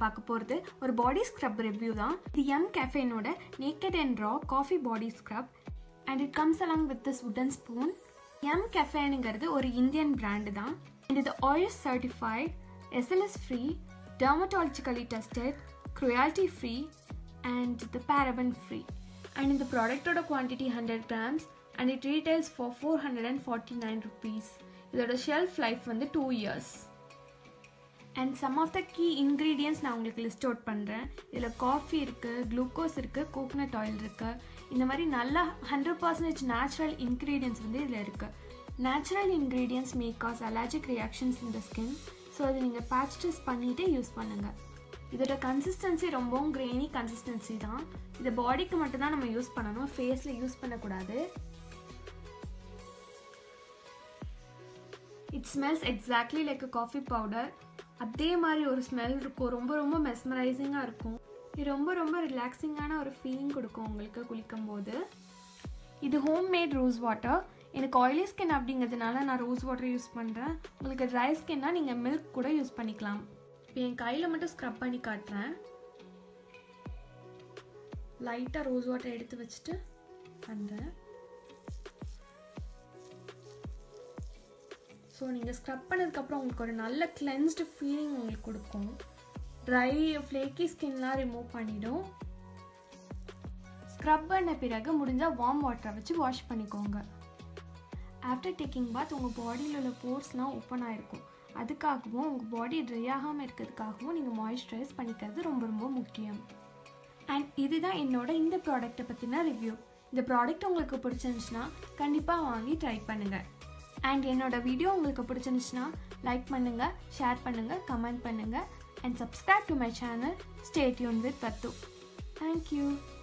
பார்க்க போகிறது ஒரு பாடி ஸ்க்ரப் ரிவ்யூ தான். இது எம் கேஃபேனோட naked and raw coffee body scrub and it comes along with this wooden spoon. M கேஃபேனுங்கிறது ஒரு இந்தியன் பிராண்டு தான். அண்ட் இது oils certified, SLS free, dermatologically tested, cruelty free and the paraben free. And in the product quantity 100 grams and it retails for 449 rupees. இதோட shelf life வந்து 2 years. And some of the key ingredients நான் உங்களுக்கு list out பண்ணுறேன். இதில் coffee இருக்குது, glucose இருக்குது, coconut oil இருக்குது. இந்த மாதிரி நல்ல 100% நேச்சுரல் இன்க்ரீடியன்ஸ் வந்து இதில் இருக்குது. Natural ingredients may cause allergic reactions in the skin. So அது நீங்கள் பேட்ச் டெஸ்ட் பண்ணிவிட்டு யூஸ் பண்ணுங்கள். இதோட கன்சிஸ்டன்சி ரொம்பவும் கிரெயினி கன்சிஸ்டன்சி தான். இதை பாடிக்கு மட்டும்தான் நம்ம யூஸ் பண்ணணும், ஃபேஸில் யூஸ் பண்ணக்கூடாது. It smells exactly like a coffee powder. அதே மாதிரி ஒரு ஸ்மெல் இருக்கும், ரொம்ப ரொம்ப மெஸ்மரைசிங்காக இருக்கும். இது ரொம்ப ரொம்ப ரிலாக்ஸிங்கான ஒரு ஃபீலிங் கொடுக்கும் உங்களுக்கு குளிக்கும் போது. இது ஹோம் மேட் ரோஸ் வாட்டர். எனக்கு ஆயிலி ஸ்கின் அப்படிங்கிறதுனால நான் ரோஸ் வாட்டர் யூஸ் பண்ணுறேன். உங்களுக்கு ட்ரை ஸ்கின்னா நீங்கள் மில்க் கூட யூஸ் பண்ணிக்கலாம். இப்போ என் கையில் மட்டும் ஸ்க்ரப் பண்ணி காட்டுறேன். லைட்டாக ரோஸ் வாட்டர் எடுத்து வச்சுட்டு பண்ணுறேன். ஸோ நீங்கள் ஸ்க்ரப் பண்ணதுக்கப்புறம் உங்களுக்கு ஒரு நல்ல கிளென்ஸ்டு ஃபீலிங் உங்களுக்கு கொடுக்கும். ட்ரை ஃப்ளேக்கி ஸ்கின்லாம் ரிமூவ் பண்ணிவிடும். ஸ்க்ரப் பண்ண பிறகு முடிஞ்சால் வார்ம் வாட்டரை வச்சு வாஷ் பண்ணிக்கோங்க. ஆஃப்டர் டேக்கிங் பாத் உங்கள் பாடியில் உள்ள போர்ஸ்லாம் ஓப்பன் ஆகிருக்கும். அதுக்காகவும் உங்கள் பாடி ட்ரை ஆகாமல் இருக்கிறதுக்காகவும் நீங்கள் மாய்ஸ்சரைஸ் பண்ணிக்கிறது ரொம்ப ரொம்ப முக்கியம். அண்ட் இதுதான் என்னோட இந்த ப்ராடக்ட்டை பற்றின ரிவ்யூ. இந்த ப்ராடக்ட் உங்களுக்கு பிடிச்சிருந்துச்சுன்னா கண்டிப்பாக வாங்கி ட்ரை பண்ணுங்கள். அண்ட் என்னோட வீடியோ உங்களுக்கு பிடிச்சிருந்துச்சுன்னா லைக் பண்ணுங்கள், ஷேர் பண்ணுங்கள், கமெண்ட் பண்ணுங்கள் and subscribe to my channel. Stay tuned with பத்து. தேங்க்யூ.